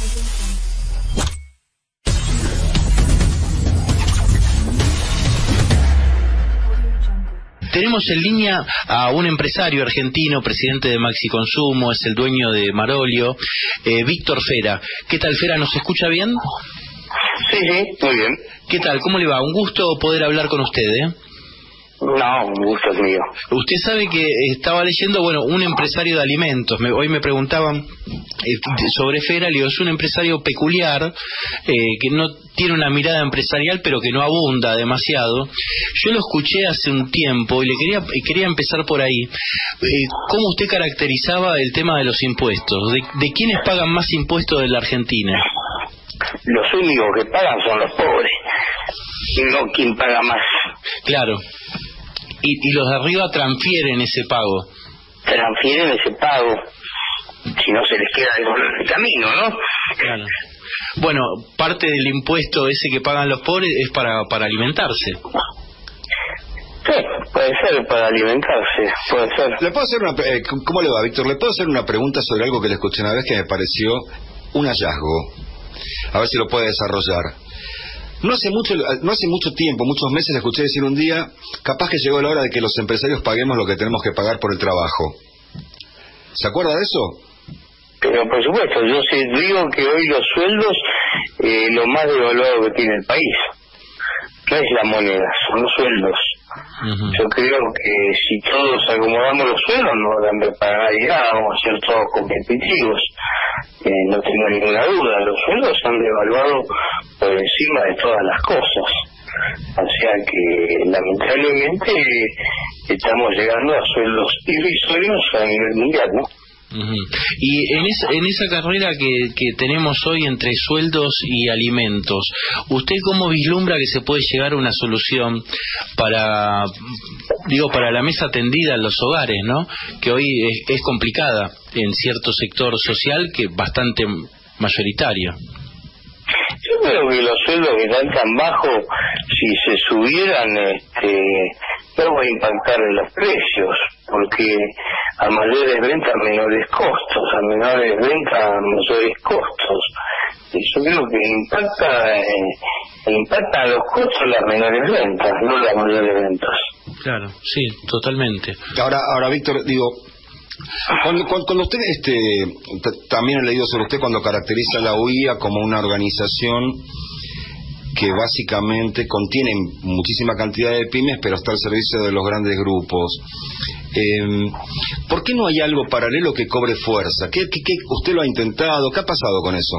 Tenemos en línea a un empresario argentino, presidente de Maxi Consumo, es el dueño de Marolio, Víctor Fera. ¿Qué tal, Fera? ¿Nos escucha bien? Sí, muy bien. ¿Qué tal? ¿Cómo le va? Un gusto poder hablar con usted, ¿eh? No, un gusto es mío. Usted sabe que estaba leyendo, un empresario de alimentos. Hoy me preguntaban sobre Fera, le digo, es un empresario peculiar, que no tiene una mirada empresarial, pero que no abunda demasiado. Yo lo escuché hace un tiempo y quería empezar por ahí. ¿Cómo usted caracterizaba el tema de los impuestos? ¿De quiénes pagan más impuestos de la Argentina? Los únicos que pagan son los pobres, y no quien paga más. Claro. Y los de arriba transfieren ese pago. Transfieren ese pago, si no se les queda el camino, ¿no? Claro. Bueno, parte del impuesto ese que pagan los pobres es para alimentarse. Sí, puede ser para alimentarse, puede ser. ¿Le puedo hacer ¿cómo le va, Víctor? ¿Le puedo hacer una pregunta sobre algo que le escuché una vez que me pareció un hallazgo? A ver si lo puede desarrollar. No hace mucho tiempo, muchos meses, le escuché decir un día, capaz que llegó la hora de que los empresarios paguemos lo que tenemos que pagar por el trabajo. ¿Se acuerda de eso? Pero por supuesto, yo sí digo que hoy los sueldos, lo más devaluado que tiene el país, no es la moneda, son los sueldos. Yo creo que si todos acomodamos los sueldos no dan para nadie nada, vamos a ser todos competitivos. No tengo ninguna duda, los sueldos han devaluado por encima de todas las cosas. O sea que lamentablemente estamos llegando a sueldos irrisorios a nivel mundial, ¿no? Y en esa carrera que tenemos hoy entre sueldos y alimentos, ¿usted cómo vislumbra que se puede llegar a una solución para la mesa tendida en los hogares, ¿no? Que hoy es complicada en cierto sector social, que es bastante mayoritario. Yo creo que los sueldos que están tan bajos, si se subieran, no va a impactar en los precios, porque a mayores ventas menores costos, a menores ventas mayores costos. Y yo creo que impacta a los costos las menores ventas, no las mayores ventas. Claro, sí, totalmente. Ahora, Víctor, digo, cuando usted, también he leído sobre usted cuando caracteriza a la UIA como una organización que básicamente contiene muchísima cantidad de pymes, pero está al servicio de los grandes grupos. ¿Por qué no hay algo paralelo que cobre fuerza? ¿Qué usted lo ha intentado? ¿Qué ha pasado con eso?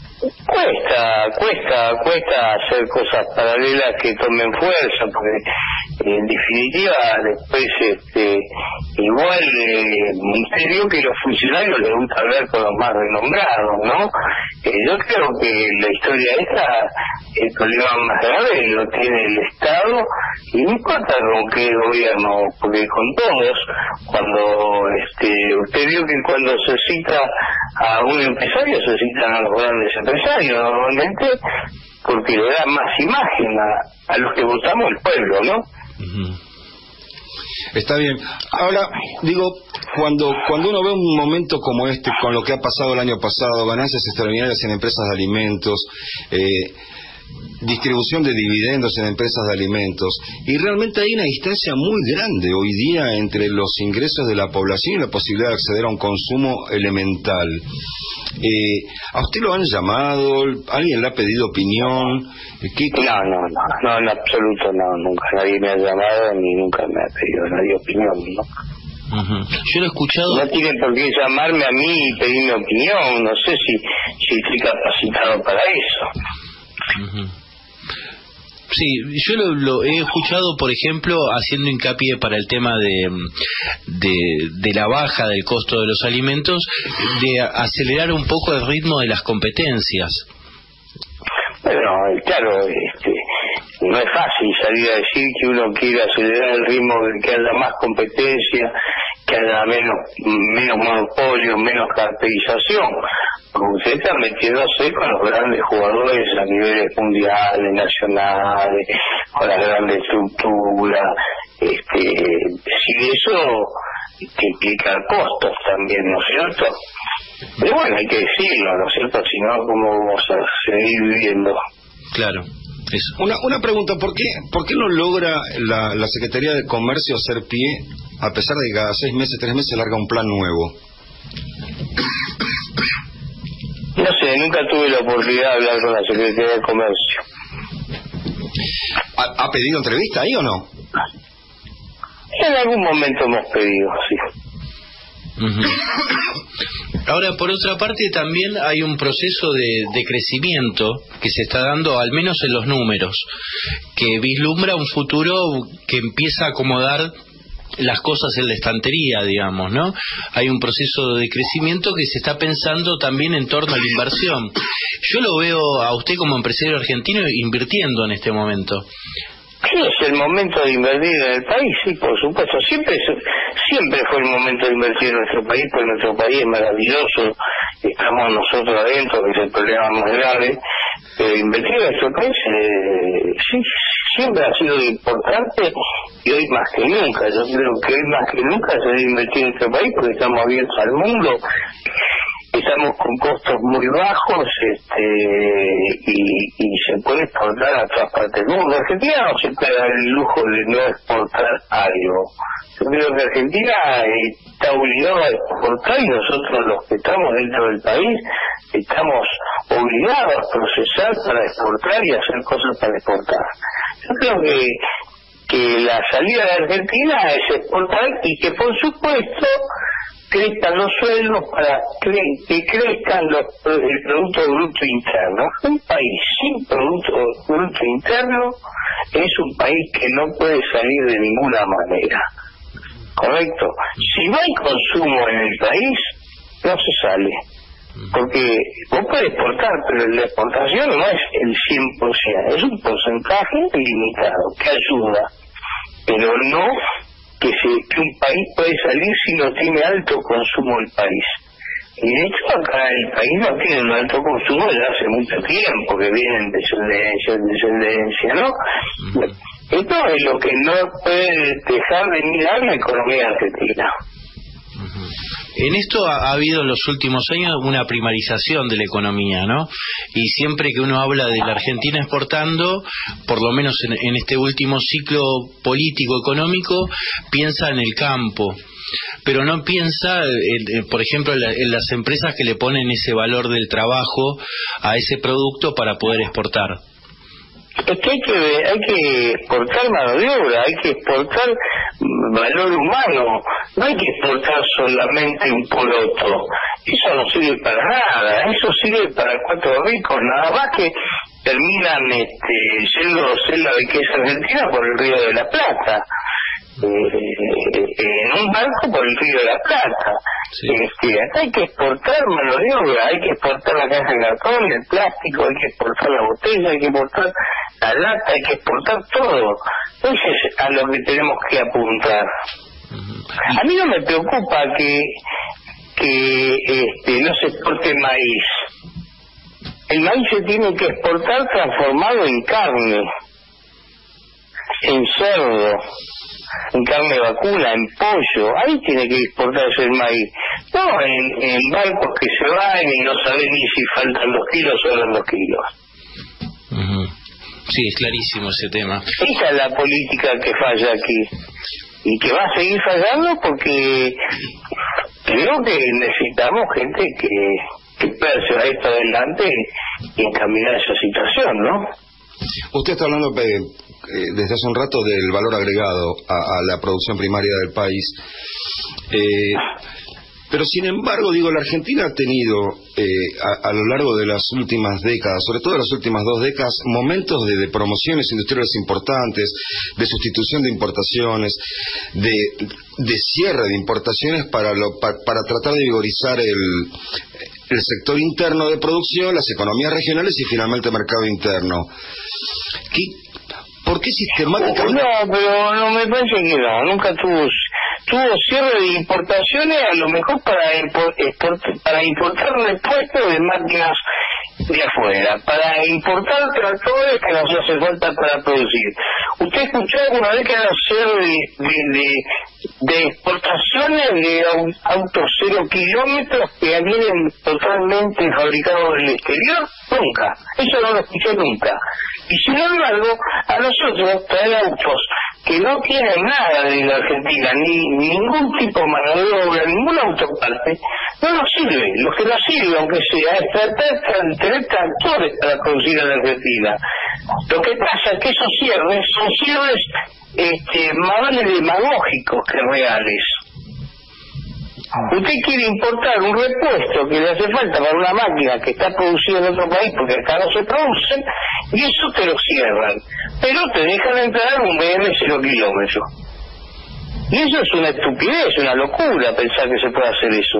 Cuesta hacer cosas paralelas que tomen fuerza, porque en definitiva después igual usted vio que los funcionarios les gusta hablar con los más renombrados, ¿no? Yo creo que la historia esta, el problema más grave lo tiene el Estado, y no importa con qué gobierno, porque con todos, cuando usted vio que cuando se cita a un empresario se citan a los grandes empresarios normalmente, porque le da más imagen a los que votamos el pueblo, ¿no? Está bien. Ahora, digo, cuando uno ve un momento como este, con lo que ha pasado el año pasado, ganancias extraordinarias en empresas de alimentos, distribución de dividendos en empresas de alimentos, y realmente hay una distancia muy grande hoy día entre los ingresos de la población y la posibilidad de acceder a un consumo elemental. ¿A usted lo han llamado? ¿Alguien le ha pedido opinión? No, en absoluto no, nunca nadie me ha llamado ni nunca me ha pedido nadie opinión, ¿no? Yo lo he escuchado. No tienen por qué llamarme a mí y pedirme opinión, no sé si estoy capacitado para eso. Sí, yo lo he escuchado, por ejemplo, haciendo hincapié para el tema de la baja del costo de los alimentos, de acelerar un poco el ritmo de las competencias. Bueno, claro, no es fácil salir a decir que uno quiere acelerar el ritmo, que haya más competencia, que haya menos monopolio, menos caracterización. Porque usted está metiéndose con los grandes jugadores a niveles mundiales, nacionales, con las grandes estructuras. Sin eso que implica costos también, ¿no es cierto? Pero bueno, hay que decirlo, ¿no es cierto? Si no, ¿cómo vamos a seguir viviendo? Claro. Eso. Una pregunta, ¿por qué no logra la Secretaría de Comercio hacer pie, a pesar de que cada 6 meses, 3 meses larga un plan nuevo? No sé, nunca tuve la oportunidad de hablar con la Secretaría de Comercio. ¿Ha pedido entrevista ahí o no? En algún momento hemos pedido, sí. Ahora, por otra parte, también hay un proceso de crecimiento que se está dando, al menos en los números, que vislumbra un futuro que empieza a acomodar las cosas en la estantería, digamos, ¿no? Hay un proceso de crecimiento que se está pensando también en torno a la inversión. Yo lo veo a usted como empresario argentino invirtiendo en este momento. Sí, es el momento de invertir en el país, sí, por supuesto. Siempre fue el momento de invertir en nuestro país, porque nuestro país es maravilloso. Estamos nosotros adentro, que es el problema más grave. Pero invertir en nuestro país, sí, siempre ha sido importante y hoy más que nunca. Yo creo que hoy más que nunca se debe invertir en nuestro país porque estamos abiertos al mundo. Estamos con costos muy bajos y se puede exportar a todas partes del mundo. Argentina no se puede dar el lujo de no exportar algo. Yo creo que Argentina está obligada a exportar y nosotros los que estamos dentro del país estamos obligados a procesar para exportar y hacer cosas para exportar. Yo creo que la salida de Argentina es exportar y que por supuesto crezcan los sueldos para que crezcan el Producto Bruto Interno. Un país sin Producto Bruto Interno es un país que no puede salir de ninguna manera. ¿Correcto? Si no hay consumo en el país, no se sale. Porque vos podés exportar, pero la exportación no es el 100%, es un porcentaje limitado que ayuda, pero no que un país puede salir si no tiene alto consumo el país. Y de hecho acá el país no tiene un alto consumo desde hace mucho tiempo, que vienen de descendencia, ¿no? Esto es lo que no puede dejar de mirar la economía argentina. En esto ha habido en los últimos años una primarización de la economía, ¿no? Y siempre que uno habla de la Argentina exportando, por lo menos en este último ciclo político-económico, piensa en el campo, pero no piensa, por ejemplo, en las empresas que le ponen ese valor del trabajo a ese producto para poder exportar. Es que hay que exportar mano de obra, hay que exportar valor humano, no hay que exportar solamente un poroto. Eso no sirve para nada, eso sirve para 4 ricos, nada más que terminan yendo la riqueza argentina por el Río de la Plata. En un barco por el Río de la Plata. Sí. Acá hay que exportar mano de obra, hay que exportar la caja de cartón, el plástico, hay que exportar la botella, hay que exportar la lata, hay que exportar todo. Eso es a lo que tenemos que apuntar. A mí no me preocupa que no se exporte maíz. El maíz se tiene que exportar transformado en carne, en cerdo, en carne vacuna, en pollo. Ahí tiene que exportarse el maíz, no en barcos que se van y no saben ni si faltan los kilos o sobran los kilos. Sí, es clarísimo ese tema. Esa es la política que falla aquí y que va a seguir fallando porque creo que necesitamos gente que pueda llevar esto adelante y encaminar esa situación, ¿no? Usted está hablando desde hace un rato del valor agregado a la producción primaria del país. Pero sin embargo, la Argentina ha tenido a lo largo de las últimas décadas, sobre todo las últimas 2 décadas, momentos de promociones industriales importantes, de sustitución de importaciones, de cierre de importaciones para tratar de vigorizar el sector interno de producción, las economías regionales y finalmente el mercado interno. ¿Por qué sistemáticamente? No, pero no me parece que no, nunca tuvo cierre de importaciones, a lo mejor para importar repuestos de máquinas de afuera para importar tractores que nos hace falta para producir. ¿Usted escuchó alguna vez que hacer de exportaciones de autos 0 kilómetros que vienen totalmente fabricados en el exterior? Nunca. Eso no lo escuché nunca. Y sin embargo, a nosotros traer autos que no tienen nada de la Argentina, ni ningún tipo de mano de obra, ninguna autoparte, no nos sirve. Lo que nos sirve, aunque sea, es tener tractores para producir en la Argentina. Lo que pasa es que esos cierres son cierres más vale demagógicos que reales. Usted quiere importar un repuesto que le hace falta para una máquina que está producida en otro país porque acá no se produce, y eso te lo cierran, pero te dejan entrar un BM 0 kilómetros. Y eso es una estupidez, una locura pensar que se puede hacer eso.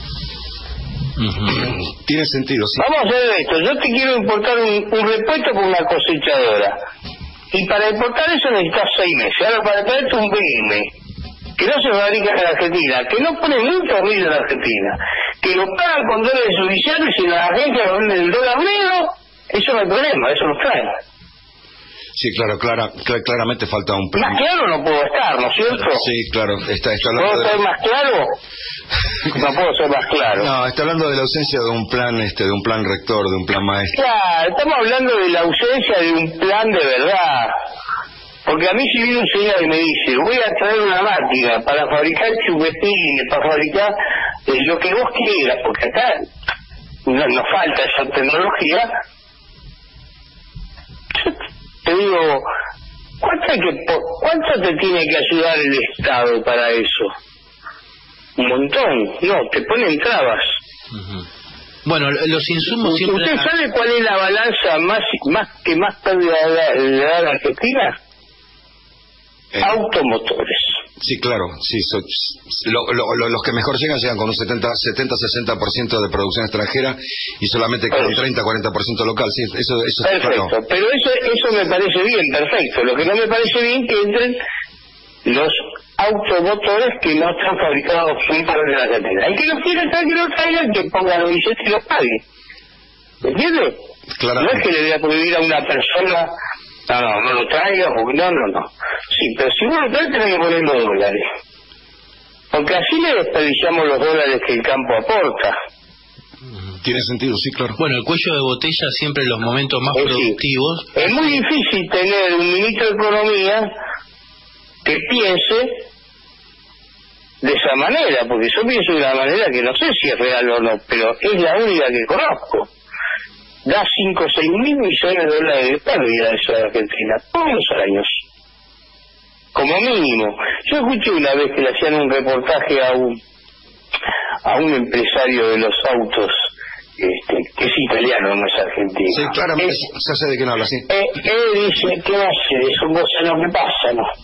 Tiene sentido, sí. Vamos a hacer esto. Yo te quiero importar un repuesto con una cosechadora, y para importar eso necesitas 6 meses. Ahora, para traerte un BM que no se fabrica en la Argentina, que no pone ni un tornillo en la Argentina, que lo pagan con dólares judiciales y las agencias lo venden el dólar negro, eso no hay problema, eso lo traen. Sí, claramente falta un plan. Más claro no puedo estar, ¿no es cierto? Sí, claro. Está ¿Puedo ser más claro? No puedo ser más claro. No, está hablando de la ausencia de un plan, de un plan rector, de un plan maestro. Claro, estamos hablando de la ausencia de un plan de verdad. Porque a mí si viene un señor y me dice, voy a traer una máquina para fabricar chupetines, para fabricar lo que vos quieras, porque acá nos falta esa tecnología, te digo, ¿cuánto te tiene que ayudar el Estado para eso? Un montón. No, te ponen trabas. Bueno, los insumos siempre... ¿Usted sabe cuál es la balanza más pérdida le da a la Argentina? Automotores. Sí, claro, sí, los que mejor llegan con un 70-60% de producción extranjera y solamente con un 30-40% local, sí, eso perfecto, claro. Pero eso me parece bien, perfecto. Lo que no me parece bien que entren los automotores que no están fabricados fuera de la Argentina. El que los quiera traer, que lo traigan, que pongan los billetes y los pague. ¿Entiendes? Claro. No es que le voy a prohibir a una persona... No lo traigas, no. Sí, pero si vos lo traes tenés que poner los dólares. Porque así le desperdiciamos los dólares que el campo aporta. Tiene sentido, sí, claro. Bueno, el cuello de botella siempre en los momentos más productivos. Es muy difícil tener un ministro de Economía que piense de esa manera, porque yo pienso de una manera que no sé si es real o no, pero es la única que conozco. Da 5 o 6 mil millones de dólares de pérdida eso de Argentina, todos los años, como mínimo. Yo escuché una vez que le hacían un reportaje a un empresario de los autos, que es italiano, no es argentino. Sí, claramente, ya sé de qué no habla, sí. Él dice, ¿qué va a hacer? Es un cosa lo que pasa, ¿no?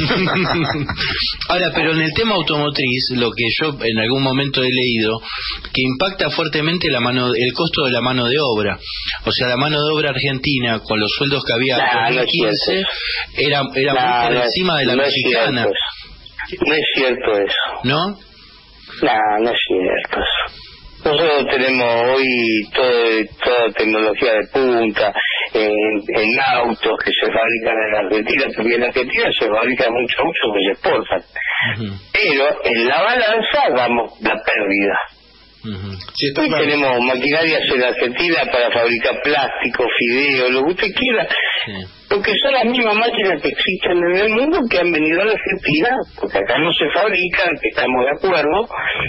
Ahora, pero en el tema automotriz, lo que yo en algún momento he leído, que impacta fuertemente el costo de la mano de obra. O sea, la mano de obra argentina, con los sueldos que había en 2015, era muy por encima de la mexicana. No es cierto eso. ¿No? No es cierto eso. Nosotros tenemos hoy toda tecnología de punta en autos que se fabrican en la Argentina, porque en la Argentina se fabrican muchos autos que se exportan. Pero en la balanza damos la pérdida. Sí, hoy tenemos maquinarias en la Argentina para fabricar plástico, fideo, lo que usted quiera. Porque son las mismas máquinas que existen en el mundo que han venido a la Argentina, porque acá no se fabrican, que estamos de acuerdo.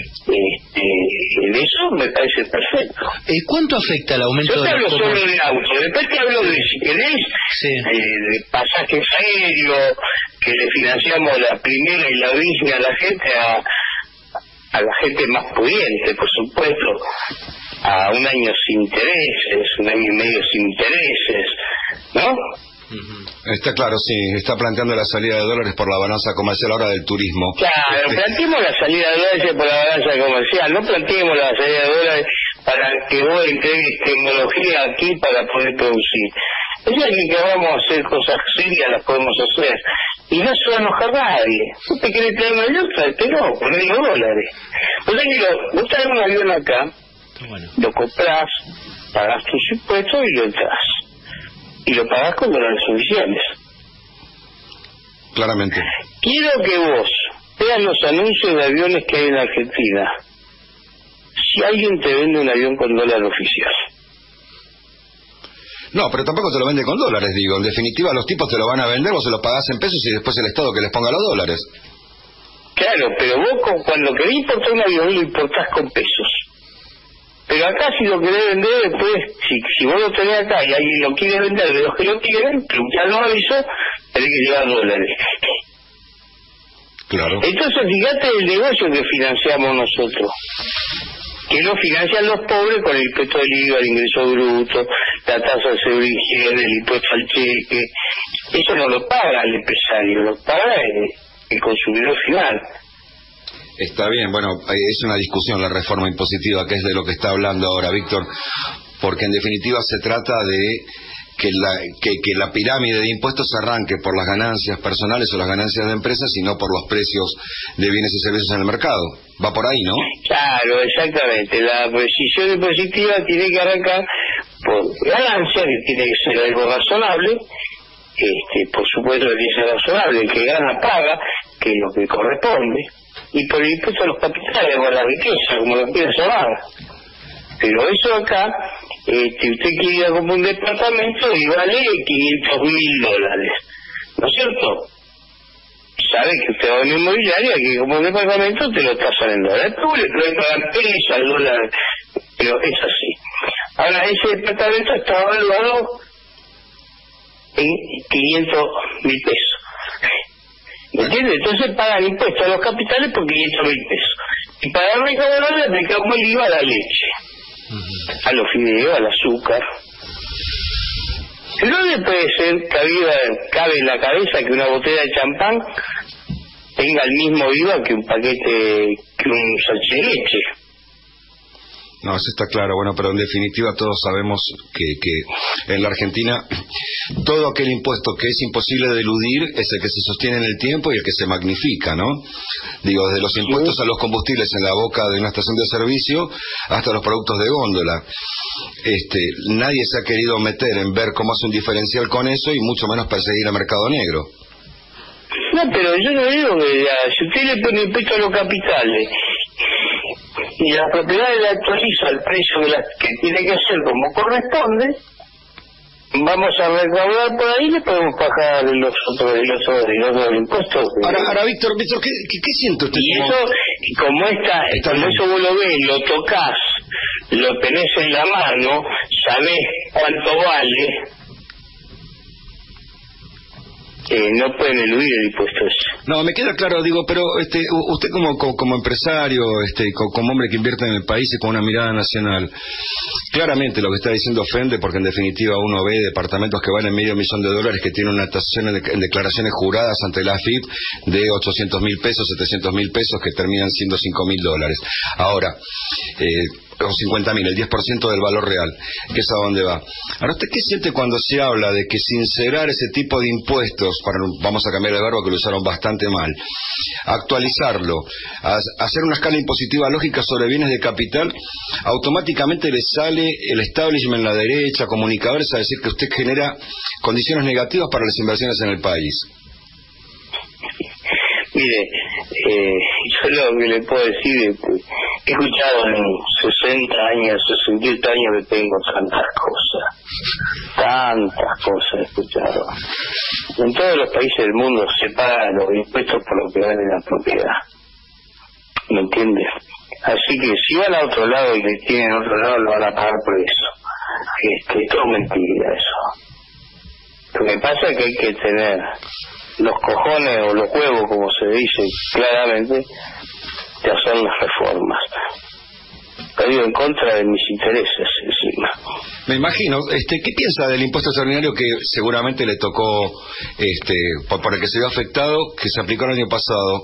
En eso me parece perfecto. ¿Cuánto afecta el aumento yo te hablo solo de auto, después te hablo de, si querés, de pasajes aéreos, que le financiamos la primera y la vigna a la gente, a la gente más pudiente, por supuesto, a un año sin intereses, un año y medio sin intereses, ¿no? Está claro, sí, está planteando la salida de dólares por la balanza comercial ahora del turismo. Claro, planteemos la salida de dólares por la balanza comercial, no planteemos la salida de dólares para que vos entregues tecnología aquí para poder producir. Es decir, que vamos a hacer cosas serias, las podemos hacer. Y no se va a enojar nadie. ¿Usted quiere traer un avión? Tráetelo, ponle los dólares. O sea que vos traes un avión acá, lo comprás, Pagás tus impuestos y lo entras. Y lo pagás con dólares oficiales. Claramente. Quiero que vos veas los anuncios de aviones que hay en Argentina. Si alguien te vende un avión con dólar oficial. No, pero tampoco te lo vende con dólares, digo. En definitiva, los tipos te lo van a vender, vos se lo pagás en pesos y después el Estado que les ponga los dólares. Claro, pero vos cuando querés importar un avión lo importás con pesos. Pero acá si lo querés vender después, si vos lo tenés acá y alguien lo quiere vender de los que lo quieren, ya lo aviso, tenés que llevar dólares. Claro. Entonces fíjate el negocio que financiamos nosotros. Que lo financian los pobres con el impuesto del IVA, el ingreso bruto, la tasa de seguridad y higiene, el impuesto al cheque. Eso no lo paga el empresario, lo paga el consumidor final. Está bien, bueno, es una discusión la reforma impositiva, que es de lo que está hablando ahora Víctor, porque en definitiva se trata de que la pirámide de impuestos arranque por las ganancias personales o las ganancias de empresas y no por los precios de bienes y servicios en el mercado. Va por ahí, ¿no? Claro, exactamente. La decisión impositiva tiene que arrancar por ganancias, que tiene que ser algo razonable. Por supuesto que tiene que ser razonable. El que gana paga, que es lo que corresponde. Y por el impuesto a los capitales o a la riqueza, como lo quieran llamar. Pero eso acá, usted quiere ir a comprar un departamento y vale $500.000, ¿no es cierto? Sabe que usted va a una inmobiliaria que como un departamento te lo tasan en dólares, tú le puedes pagar pesos al dólar, pero es así. Ahora, ese departamento está evaluado en 500.000 pesos. ¿Me entiendes? Entonces pagan impuestos a los capitales por 500.000 pesos. Y para recaudar le aplicamos el IVA a la leche, a los fideos, al azúcar. No le puede ser cabe en la cabeza que una botella de champán tenga el mismo IVA que un paquete, que un sachet de leche. No, eso está claro, bueno, pero en definitiva todos sabemos que en la Argentina todo aquel impuesto que es imposible de eludir es el que se sostiene en el tiempo y el que se magnifica, ¿no? Digo, desde los impuestos a los combustibles en la boca de una estación de servicio hasta los productos de góndola. Nadie se ha querido meter en ver cómo hace un diferencial con eso y mucho menos perseguir el mercado negro. No, pero yo no digo que si usted le pone impuesto a los capitales y la propiedad le actualiza el precio que tiene que hacer como corresponde, vamos a recaudar por ahí y le podemos pagar los otros impuestos. Ahora Víctor, ¿qué siente usted? Y eso, como eso vos lo ves, lo tocas, lo tenés en la mano, sabés cuánto vale, no pueden eludir el impuesto ese. No, me queda claro, digo, pero usted como empresario, como hombre que invierte en el país y con una mirada nacional, claramente lo que está diciendo ofende, porque en definitiva uno ve departamentos que valen $500,000 que tienen una tasación en declaraciones juradas ante la AFIP de $800.000, $700.000, que terminan siendo $5.000. Ahora, o 50.000, el 10% del valor real, que es a dónde va. Ahora, ¿usted qué siente cuando se habla de que sincerar ese tipo de impuestos, vamos a cambiar el verbo que lo usaron bastante mal, actualizarlo, hacer una escala impositiva lógica sobre bienes de capital, automáticamente le sale el establishment, la derecha, comunicadores, a decir que usted genera condiciones negativas para las inversiones en el país? Mire, yo lo que le puedo decir es que he escuchado en 60 años, 68 años que tengo tantas cosas he escuchado. En todos los países del mundo se pagan los impuestos por lo que vale la propiedad. ¿Me entiendes? Así que si van a otro lado y le tienen a otro lado, lo van a pagar por eso. Es todo mentira eso. Lo que pasa es que hay que tener los cojones o los huevos, como se dice claramente, de hacer las reformas. Pero en contra de mis intereses encima. Me imagino. ¿Qué piensa del impuesto extraordinario que seguramente le tocó, por el que se vio afectado, que se aplicó el año pasado?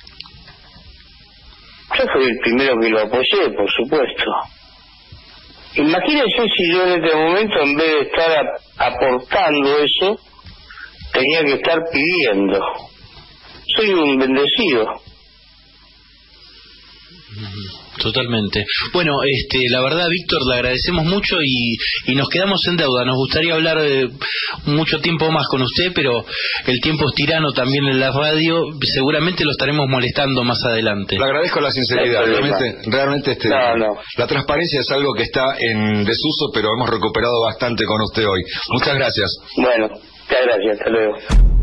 Yo fui el primero que lo apoyé, por supuesto. Imagínense si yo en este momento, en vez de estar aportando eso, tenía que estar pidiendo. Soy un bendecido. Totalmente. Bueno, la verdad, Víctor, le agradecemos mucho y nos quedamos en deuda. Nos gustaría hablar mucho tiempo más con usted, pero el tiempo es tirano también en la radio. Seguramente lo estaremos molestando más adelante. Le agradezco la sinceridad. Realmente la transparencia es algo que está en desuso, pero hemos recuperado bastante con usted hoy. Muchas gracias. Bueno, muchas gracias. Hasta luego.